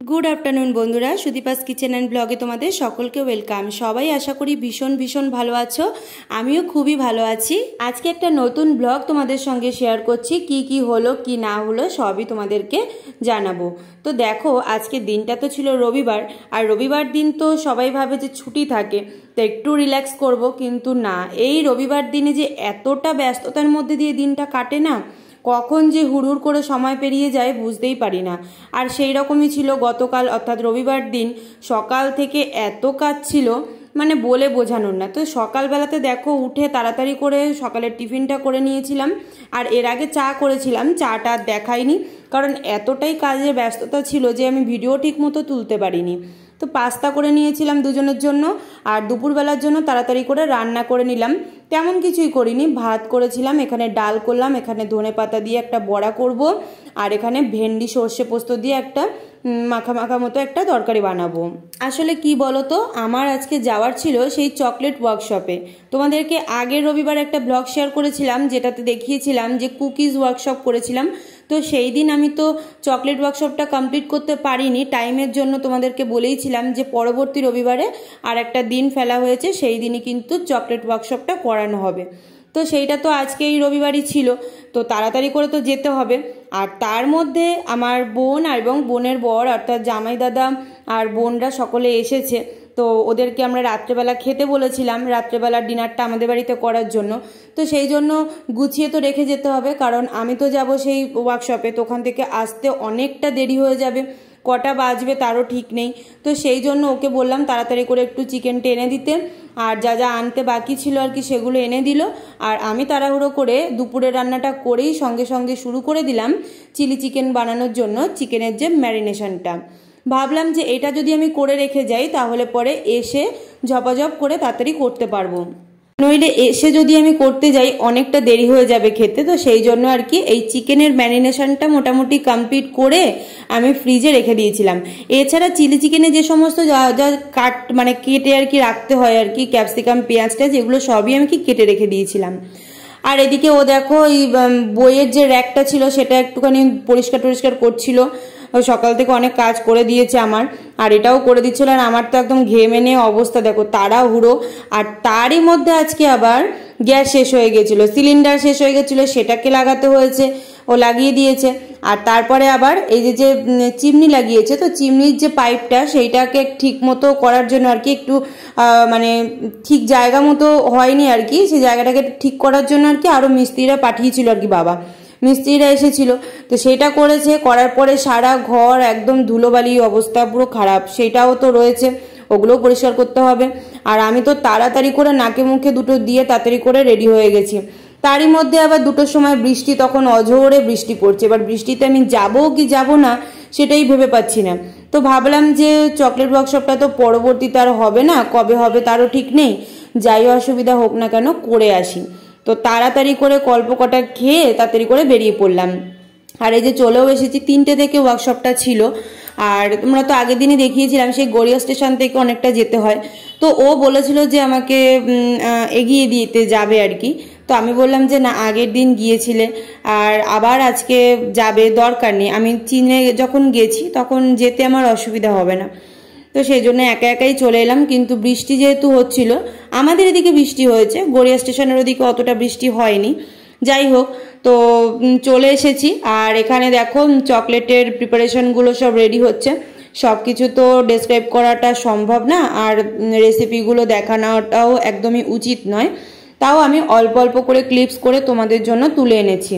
Good afternoon बंधुरा Sudipa's kitchen and ब्लगे तुम्हारे सकल के वेलकाम। सबाई आशा करी भीषण भीषण भालो आछो, आमिओ खूबी भालो आछि। आज के एक नतून ब्लग तुम्हादेर संगे शेयर करछि, की हलो की ना हलो सबई तुम्हादेरके जानाबो। तो देखो आज के दिनटा तो छिलो रविवार, और रविवार दिन तो सबाई भावे जे छुट्टी थाके तो एकटू रिलैक्स करबो, किन्तु ना, एई रविवार दिने जे एतटा व्यस्ततार मध्य दिये दिनटा काटे ना, कखन जे हुड़हुड़ करे समय पेरिये जाए बुझतेई पारी ना। और सेई रकमई छिलो गतकाल अर्थात रविवार दिन सकाल थेके एत काज छिलो माने बोले बोझानोर ना। तो सकाल बेलाते देखो उठे ताड़ाताड़ी करे सकालेर टिफिनटा करे नियेछिलाम, और एर आगे चा करेछिलाम, चाटा देखाइनी कारण एतटाई काजेर व्यस्तता छिलो जे आमी भिडियो ठीकमतो तुलते पारिनी। तो पास्ता करे नियेछिलाम दुजोनेर जोन्नो, और दुपुर बेलार जोन्नो ताड़ाताड़ी करे रान्ना करे निलाम। तेमन किछुई करिनी, भात करेछिलाम, एखाने डाल करलाम, एखाने धने पाता दिये एकटा बड़ा करब, और एखाने भेंडी सर्षे पोस्त दिये एकटा माखा माखा मतो एकटा तरकारी बानाबो। आसले कि बोलतो आमार आजके जाওয়ার छिलो सेई चकलेट वार्कशपे। तोमादेरके आगेर रविवार एकटा ब्लग शेयर करेछिलाम जेटाते देखिয়েছিলাম যে कुकिज वार्कशप करेछिलाम। तो सेई दिन आमी तो चकलेट वार्कशपटा कमप्लीट करते पारिनी टाइमेर जोन्नो, तोमादेरके बोलेইছিলাম যে পরবর্তী রবিবারে আর একটা দিন ফেলা হয়েছে, সেই দিনই কিন্তু চকলেট ওয়ার্কশপটা করানো হবে। তো সেইটা তো আজকে এই রবিবারই ছিল, তো তাড়াতাড়ি করে তো যেতে হবে। আর তার মধ্যে আমার বোন আর এবং বোনের বর অর্থাৎ জামাই দাদা আর বোনরা সকলে এসেছে। তো ওদেরকে আমরা রাত্রেবেলা খেতে বলেছিলাম, রাত্রেবেলার ডিনারটা আমাদের বাড়িতে করার জন্য। তো সেই জন্য গুছিয়ে তো রেখে যেতে হবে, কারণ আমি তো যাব সেই ওয়ার্কশপে, তো ওখান থেকে আসতে অনেকটা দেরি হয়ে যাবে, কটা বাজবে তারও ঠিক নেই। তো সেই জন্য ওকে বললাম তাড়াতাড়ি করে একটু চিকেনটা এনে দিতে, আর যা যা আনতে বাকি ছিল আর কি সেগুলো এনে দিল। আর আমি তাড়াহুড়ো করে দুপুরের রান্নাটা করেই সঙ্গে সঙ্গে শুরু করে দিলাম চিলি চিকেন বানানোর জন্য চিকেনের যে ম্যারিনেশনটা। ভাবলাম যে এটা যদি আমি করে রেখে যাই তাহলে পরে এসে ঝপাঝপ করে তাড়াতাড়ি করতে পারবো, নইলে এসে যদি আমি করতে যাই অনেকটা দেরি হয়ে যাবে খেতে। তো সেই জন্য আর কি এই চিকেনের ম্যারিনেশনটা মোটামুটি কমপ্লিট করে আমি ফ্রিজে রেখে দিয়েছিলাম। এছাড়া চিলি চিকেনে যে সমস্ত যা যা মানে কেটে আর কি রাখতে হয় আর কি, ক্যাপসিকাম পেঁয়াজটা যেগুলো সবই আমি কি কেটে রেখে দিয়েছিলাম। আর এদিকে ও দেখো এই বইয়ের যে র্যাকটা ছিল সেটা একটুখানি পরিষ্কার করছিল, সকাল থেকে অনেক কাজ করে দিয়েছে আমার, আর এটাও করে দিচ্ছিল। আর আমার তো একদম ঘেমে নিয়ে অবস্থা দেখো, তাড়াহুড়ো। আর তারই মধ্যে আজকে আবার গ্যাস শেষ হয়ে গেছিল, সিলিন্ডার শেষ হয়ে গেছিল, সেটাকে লাগাতে হয়েছে, ও লাগিয়ে দিয়েছে। আর তারপরে আবার এই যে চিমনি লাগিয়েছে, তো চিমনির যে পাইপটা সেইটাকে ঠিক মতো করার জন্য আর কি একটু মানে ঠিক জায়গা মতো হয়নি আর কি, সেই জায়গাটাকে ঠিক করার জন্য আর কি আরও মিস্ত্রিরা পাঠিয়েছিল আর কি, বাবা মিস্ত্রিরা এসেছিল। তো সেটা করেছে, করার পরে সারা ঘর একদম ধুলোবালি অবস্থা, পুরো খারাপ, সেটাও তো রয়েছে, ওগুলোও পরিষ্কার করতে হবে। আর আমি তো তাড়াতাড়ি করে নাকে মুখে দুটো দিয়ে তাড়াতাড়ি করে রেডি হয়ে গেছি। তারই মধ্যে আবার দুটোর সময় বৃষ্টি, তখন অঝোরে বৃষ্টি পড়ছে। এবার বৃষ্টিতে আমি যাবো কি যাবো না সেটাই ভেবে পাচ্ছি না। তো ভাবলাম যে চকলেট ওয়ার্কশপটা তো পরবর্তীতে আর হবে না, কবে হবে তারও ঠিক নেই, যাই অসুবিধা হোক না কেন করে আসি। তো তাড়াতাড়ি করে কল্প কটা খেয়ে তাড়াতাড়ি করে বেরিয়ে পড়লাম। আর এই যে চলেও এসেছি, 3টে থেকে ওয়ার্কশপটা ছিল। আর তোমরা তো আগের দিনই দেখিয়েছিলাম সেই গড়িয়া স্টেশন থেকে অনেকটা যেতে হয়। তো ও বলেছিল যে আমাকে এগিয়ে দিতে যাবে আর কি। তো আমি বললাম যে না, আগের দিন গিয়েছিলে আর আবার আজকে যাবে, দরকার নেই, আমি চীনে যখন গেছি তখন যেতে আমার অসুবিধা হবে না। তো সেই জন্য একা একাই চলে এলাম। কিন্তু বৃষ্টি যেহেতু হচ্ছিল, আমাদের এদিকে বৃষ্টি হয়েছে, গড়িয়া স্টেশনের ওদিকে অতটা বৃষ্টি হয়নি। যাই হোক, তো চলে এসেছি। আর এখানে দেখো চকলেটের প্রিপারেশনগুলো সব রেডি হচ্ছে। সব কিছু তো ডেসক্রাইব করাটা সম্ভব না, আর রেসিপিগুলো দেখানোটাও একদমই উচিত নয়, তাও আমি অল্প অল্প করে ক্লিপস করে তোমাদের জন্য তুলে এনেছি।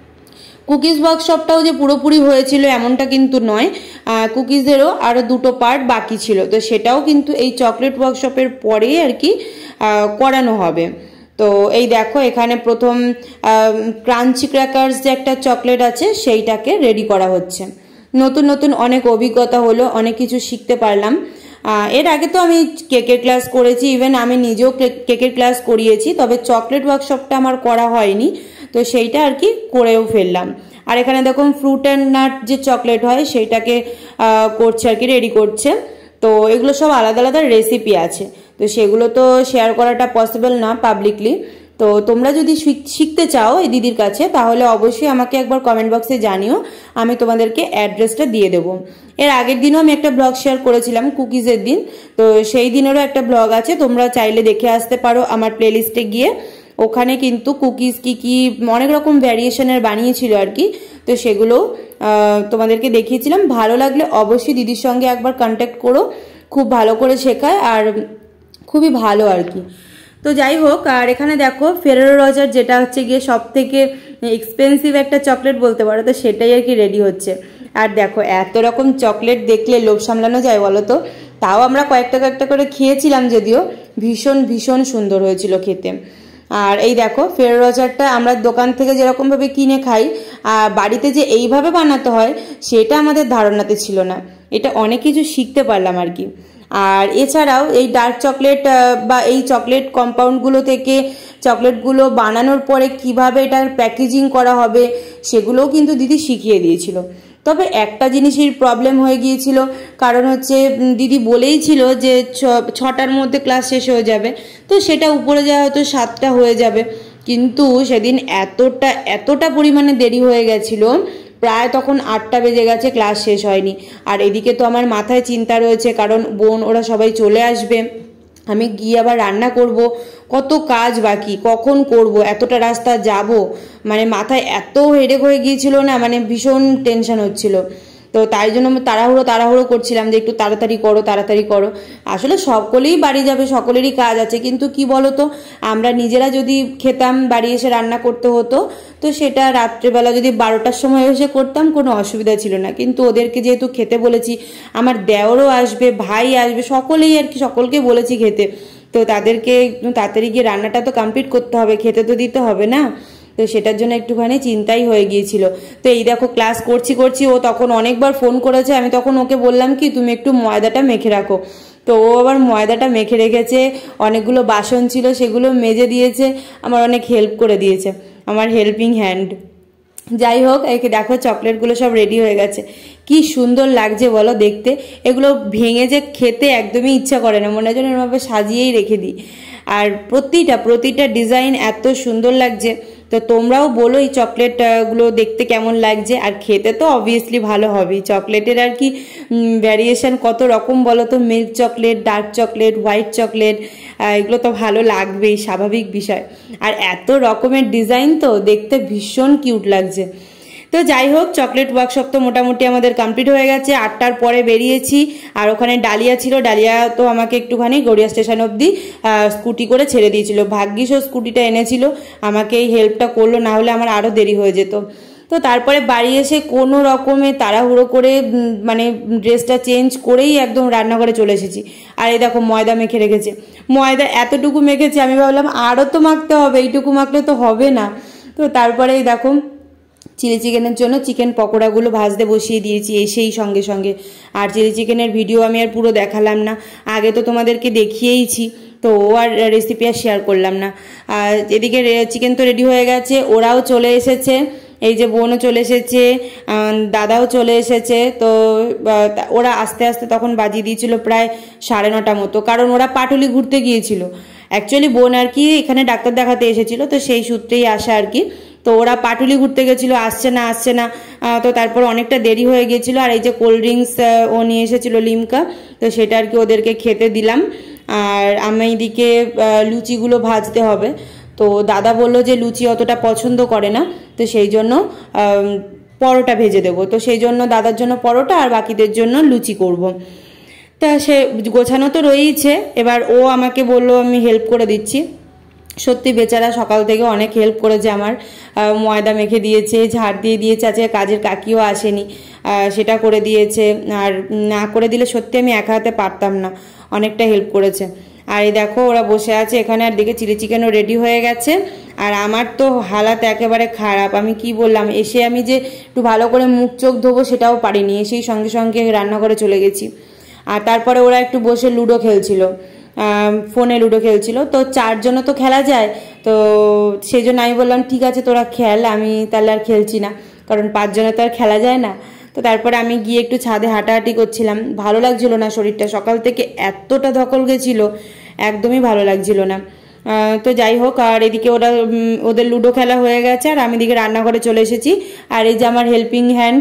কুকিজ ওয়ার্কশপটাও যে পুরোপুরি হয়েছিল এমনটা কিন্তু নয়, কুকিজেরও আরও 2টো পার্ট বাকি ছিল, তো সেটাও কিন্তু এই চকলেট ওয়ার্কশপের পরেই আর কি করানো হবে। তো এই দেখো এখানে প্রথম ক্রাঞ্চি ক্র্যাকার্স যে একটা চকলেট আছে সেইটাকে রেডি করা হচ্ছে। নতুন নতুন অনেক অভিজ্ঞতা হলো, অনেক কিছু শিখতে পারলাম। এর আগে তো আমি কেকের ক্লাস করেছি, ইভেন আমি নিজেও কেকের ক্লাস করিয়েছি, তবে চকলেট ওয়ার্কশপটা আমার করা হয়নি, তো সেইটা আর কি করেও ফেললাম। আর এখানে দেখুন ফ্রুট অ্যান্ড নাট যে চকলেট হয় সেইটাকে করছে আর কি, রেডি করছে। তো এগুলো সব আলাদা আলাদা রেসিপি আছে, তো সেগুলো তো শেয়ার করাটা পসিবল না পাবলিকলি, তো তোমরা যদি শিখতে চাও এই দিদির কাছে তাহলে অবশ্যই আমাকে একবার কমেন্ট বক্সে জানিও, আমি তোমাদেরকে অ্যাড্রেসটা দিয়ে দেবো। এর আগের দিনও আমি একটা ব্লগ শেয়ার করেছিলাম কুকিজের দিন, তো সেই দিনেরও একটা ব্লগ আছে, তোমরা চাইলে দেখে আসতে পারো আমার প্লেলিস্টে গিয়ে। ওখানে কিন্তু কুকিজ কি অনেক রকম ভ্যারিয়েশনের বানিয়েছিল আর কি, তো সেগুলো তোমাদেরকে দেখিয়েছিলাম। ভালো লাগলে অবশ্যই দিদির সঙ্গে একবার কন্ট্যাক্ট করো, খুব ভালো করে শেখায় আর খুবই ভালো আর কি। তো যাই হোক, আর এখানে দেখো ফেরারো রজার যেটা হচ্ছে গিয়ে সব থেকে এক্সপেন্সিভ একটা চকলেট বলতে পারো, তো সেটাই আর কি রেডি হচ্ছে। আর দেখো এত রকম চকলেট দেখলে লোভ সামলানো যায় বলো তো? তাও আমরা কয়েকটা করে খেয়েছিলাম, যদিও ভীষণ ভীষণ সুন্দর হয়েছিল খেতে। আর এই দেখো ফেরারো রজারটা আমরা দোকান থেকে যেরকমভাবে কিনে খাই, বাড়িতে যে এইভাবে বানাতে হয় সেটা আমাদের ধারণাতে ছিল না। এটা অনেক কিছু শিখতে পারলাম আর কি। আর এছাড়াও এই ডার্ক চকলেট বা এই চকলেট কম্পাউন্ডগুলো থেকে চকলেটগুলো বানানোর পরে কিভাবে এটার প্যাকেজিং করা হবে সেগুলোও কিন্তু দিদি শিখিয়ে দিয়েছিল। তবে একটা জিনিসের প্রবলেম হয়ে গিয়েছিল, কারণ হচ্ছে দিদি বলেই ছিল যে 6টার মধ্যে ক্লাস শেষ হয়ে যাবে, তো সেটা উপরে যাওয়া হয়তো 7টা হয়ে যাবে, কিন্তু সেদিন এতটা পরিমাণে দেরি হয়ে গেছিল, প্রায় তখন 8টা বেজে গেছে, ক্লাস শেষ হয়নি। আর এদিকে তো আমার মাথায় চিন্তা রয়েছে, কারণ বোন ওরা সবাই চলে আসবে, আমি গিয়ে আবার রান্না করব, কত কাজ বাকি, কখন করব, এতটা রাস্তা যাব, মানে মাথায় এত হেডেক হয়ে গিয়েছিল না, মানে ভীষণ টেনশন হচ্ছিল। তো তাই জন্য আমি তাড়াহুড়ো করছিলাম যে একটু তাড়াতাড়ি করো। আসলে সকলেই বাড়ি যাবে, সকলেরই কাজ আছে, কিন্তু কি বলতো, আমরা নিজেরা যদি খেতাম, বাড়ি এসে রান্না করতে হতো, তো সেটা রাত্রেবেলা যদি 12টার সময় এসে করতাম কোনো অসুবিধা ছিল না। কিন্তু ওদেরকে যেহেতু খেতে বলেছি, আমার দেওরও আসবে, ভাই আসবে, সকলেই আর কি, সকলকে বলেছি খেতে, তো তাদেরকে তাড়াতাড়ি গিয়ে রান্নাটা তো কমপ্লিট করতে হবে, খেতে তো দিতে হবে না, তো সেটার জন্য একটুখানি চিন্তাই হয়ে গিয়েছিল। তো এই দেখো ক্লাস করছি, ও তখন অনেকবার ফোন করেছে, আমি তখন ওকে বললাম কি তুমি একটু ময়দাটা মেখে রাখো, তো ও আবার ময়দাটা মেখে রেখেছে, অনেকগুলো বাসন ছিল সেগুলো মেজে দিয়েছে, আমার অনেক হেল্প করে দিয়েছে, আমার হেল্পিং হ্যান্ড। যাই হোক, একে দেখো চকলেটগুলো সব রেডি হয়ে গেছে, কি সুন্দর লাগছে বলো দেখতে। এগুলো ভেঙে যে খেতে একদমই ইচ্ছা করে না, মনে হয় যেন এরভাবে সাজিয়েই রেখে দিই। আর প্রতিটা ডিজাইন এত সুন্দর লাগছে। তো তোমরাও বলো এই চকলেটগুলো দেখতে কেমন লাগছে, আর খেতে তো অবভিয়াসলি ভালো হবেই। চকলেটের আর কি ভ্যারিয়েশন কত রকম বলো তো, milk chocolate, dark chocolate, white chocolate, এগুলো তো ভালো লাগবেই, স্বাভাবিক বিষয়। আর এত রকমের ডিজাইন তো দেখতে ভীষণ কিউট লাগছে। তো যাই হোক, চকলেট ওয়ার্কশপ তো মোটামুটি আমাদের কমপ্লিট হয়ে গেছে। 8টার পরে বেরিয়েছি, আর ওখানে ডালিয়া ছিল, ডালিয়া তো আমাকে একটুখানি গড়িয়া স্টেশন অবধি স্কুটি করে ছেড়ে দিয়েছিল। ভাগ্যিস ও স্কুটিটা এনেছিল, আমাকে এই হেল্পটা করলো, না হলে আমার আরও দেরি হয়ে যেত। তো তারপরে বাড়ি এসে কোনো রকমে তাড়াহুড়ো করে মানে ড্রেসটা চেঞ্জ করেই একদম রান্নাঘরে চলে এসেছি। আর এই দেখো ময়দা মেখে রেখেছে, ময়দা এতটুকু মেখেছি, আমি ভাবলাম আরও তো মাখতে হবে, এইটুকু মাখলে তো হবে না। তো তারপরে এই দেখো চিলি চিকেনের জন্য চিকেন পকোড়াগুলো ভাজতে বসিয়ে দিয়েছি এসেই সঙ্গে সঙ্গে। আর চিলি চিকেনের ভিডিও আমি আর পুরো দেখালাম না, আগে তো তোমাদেরকে দেখিয়েইছি, তো ও আর রেসিপি আর শেয়ার করলাম না। আর এদিকে চিকেন তো রেডি হয়ে গেছে, ওরাও চলে এসেছে, এই যে বোনও চলে এসেছে, দাদাও চলে এসেছে। তো ওরা আস্তে আস্তে তখন বাজিয়ে দিয়েছিল প্রায় 9:30 মতো, কারণ ওরা পাটুলি ঘুরতে গিয়েছিল। অ্যাকচুয়ালি বোন আর কি এখানে ডাক্তার দেখাতে এসেছিল, তো সেই সূত্রেই আসা আর কি। তো ওরা পাটুলি ঘুরতে গেছিলো, আসছে না, তো তারপর অনেকটা দেরি হয়ে গিয়েছিল। আর এই যে কোল্ড ড্রিঙ্কস ও নিয়ে এসেছিল লিমকা, তো সেটা আর কি ওদেরকে খেতে দিলাম। আর আমি এইদিকে লুচিগুলো ভাজতে হবে, তো দাদা বললো যে লুচি অতটা পছন্দ করে না, তো সেই জন্য পরোটা ভেজে দেবো। তো সেই জন্য দাদার জন্য পরোটা আর বাকিদের জন্য লুচি করব। তা সে গোছানো তো রয়েইছে, এবার ও আমাকে বললো আমি হেল্প করে দিচ্ছি। সত্যি বেচারা সকাল থেকে অনেক হেল্প করেছে আমার, ময়দা মেখে দিয়েছে, ঝাড় দিয়ে দিয়েছে, আজকে কাজের কাকিও আসেনি, সেটা করে দিয়েছে। আর না করে দিলে সত্যি আমি একা হাতে পারতাম না, অনেকটা হেল্প করেছে। আর এই দেখো ওরা বসে আছে এখানে, আর দিকে চিলি চিকেনও রেডি হয়ে গেছে। আর আমার তো হালাত একেবারে খারাপ, আমি কি বললাম, এসে আমি যে একটু ভালো করে মুখ চোখ ধোবো সেটাও পারিনি, এসেই সঙ্গে সঙ্গে রান্নাঘরে চলে গেছি। আর তারপরে ওরা একটু বসে লুডো খেলছিল, ফোনে লুডো খেলছিল, তো 4 জনও তো খেলা যায়, তো সেই জন্য আমি বললাম ঠিক আছে তোরা খেল, আমি তাহলে আর খেলছি না, কারণ 5 জনে তো আর খেলা যায় না। তো তারপরে আমি গিয়ে একটু ছাদে হাঁটাহাঁটি করছিলাম, ভালো লাগছিল না শরীরটা, সকাল থেকে এতটা ধকল গেছিলো, একদমই ভালো লাগছিল না। তো যাই হোক, আর এদিকে ওদের লুডো খেলা হয়ে গেছে আর আমি এদিকে রান্নাঘরে চলে এসেছি। আর এই যে আমার হেল্পিং হ্যান্ড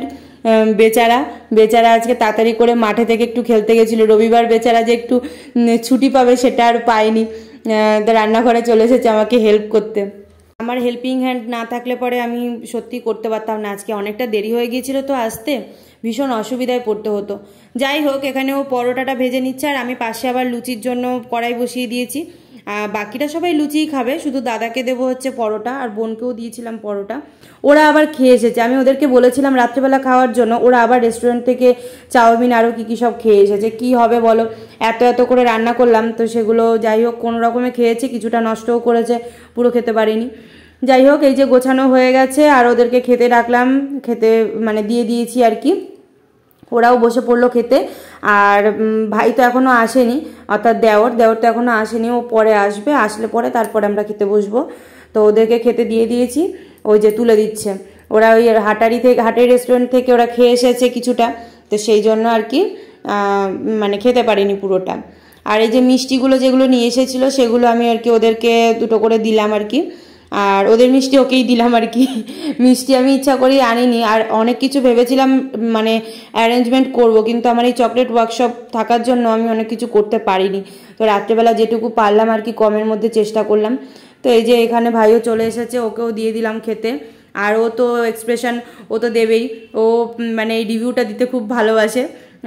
বেচারা আজকে তাড়াতাড়ি করে মাঠে থেকে একটু খেলতে গেছিলো। রবিবার বেচারা যে একটু ছুটি পাবে সেটা আর পায়নি, রান্নাঘরে চলে এসেছে আমাকে হেল্প করতে। আমার হেল্পিং হ্যান্ড না থাকলে পরে আমি সত্যি করতে পারতাম না। আজকে অনেকটা দেরি হয়ে গিয়েছিল তো আসতে, ভীষণ অসুবিধায় পড়তে হতো। যাই হোক, এখানে ও পরোটাটা ভেজে নিচ্ছে আর আমি পাশে আবার লুচির জন্য কড়াই বসিয়ে দিয়েছি। বাকিটা সবাই লুচিই খাবে, শুধু দাদাকে দেবো হচ্ছে পরোটা, আর বোনকেও দিয়েছিলাম পরোটা। ওরা আবার খেয়ে এসেছে, আমি ওদেরকে বলেছিলাম রাত্রেবেলা খাওয়ার জন্য, ওরা আবার রেস্টুরেন্ট থেকে চাউমিন আরও কী সব খেয়ে এসেছে। কি হবে বলো, এত করে রান্না করলাম তো সেগুলো যাই হোক কোনো রকমে খেয়েছে, কিছুটা নষ্টও করেছে, পুরো খেতে পারিনি। যাই হোক, এই যে গোছানো হয়ে গেছে আর ওদেরকে খেতে ডাকলাম, খেতে মানে দিয়ে দিয়েছি আর কি। ওরাও বসে পড়লো খেতে। আর ভাই তো এখনও আসেনি, অর্থাৎ দেওর তো এখনও আসেনি, ও পরে আসবে, আসলে পরে তারপরে আমরা খেতে বসবো। তো ওদেরকে খেতে দিয়ে দিয়েছি, ওই যে তুলে দিচ্ছে। ওরা ওই হাটের রেস্টুরেন্ট থেকে ওরা খেয়ে এসেছে কিছুটা, তো সেই জন্য আর কি মানে খেতে পারিনি পুরোটা। আর এই যে মিষ্টিগুলো যেগুলো নিয়ে এসেছিলো সেগুলো আমি আর কি ওদেরকে দুটো করে দিলাম আর কি, আর ওদের মিষ্টি ওকেই দিলাম আর কি। মিষ্টি আমি ইচ্ছা করেই আনিনি, আর অনেক কিছু ভেবেছিলাম মানে অ্যারেঞ্জমেন্ট করব, কিন্তু আমার এই চকলেট ওয়ার্কশপ থাকার জন্য আমি অনেক কিছু করতে পারিনি। তো রাত্রেবেলা যেটুকু পারলাম আর কি কমের মধ্যে চেষ্টা করলাম। তো এই যে এখানে ভাইও চলে এসেছে, ওকেও দিয়ে দিলাম খেতে। আর ও তো এক্সপ্রেশন ও তো দেবেই, ও মানে এই রিভিউটা দিতে খুব ভালোবাসে।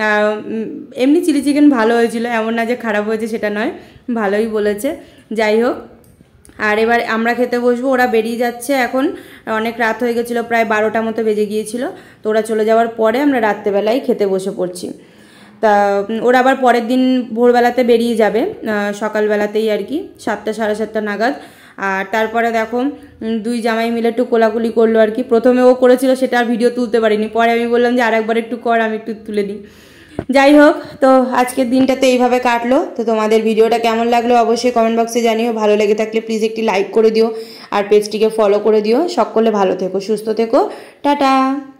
এমনি চিলি চিকেন ভালো হয়েছিল, এমন না যে খারাপ হয়েছে সেটা নয়, ভালোই বলেছে। যাই হোক, আর এবার আমরা খেতে বসবো। ওরা বেরিয়ে যাচ্ছে এখন, অনেক রাত হয়ে গেছিলো, প্রায় 12টা মতো বেজে গিয়েছিল। তো ওরা চলে যাওয়ার পরে আমরা রাত্রেবেলায় খেতে বসে পড়ছি। তা ওরা আবার পরের দিন ভোরবেলাতে বেরিয়ে যাবে, সকালবেলাতেই আর কি 7টা সাড়ে 7টা নাগাদ। আর তারপরে দেখো দুই জামাই মিলে একটু কোলাকুলি করলো আর কি। প্রথমে ও করেছিল, সেটা আর ভিডিও তুলতে পারিনি, পরে আমি বললাম যে আরেকবার একটু কর, আমি একটু তুলে নিই। যাই হোক, তো আজকের দিনটা তো এইভাবে কাটলো। তো তোমাদের ভিডিওটা কেমন লাগলো অবশ্যই কমেন্ট বক্সে জানিও। ভালো লেগে থাকলে প্লিজ একটি লাইক করে দিও আর পেজটিকে ফলো করে দিও। সকলে ভালো থেকো, সুস্থ থেকো, টাটা।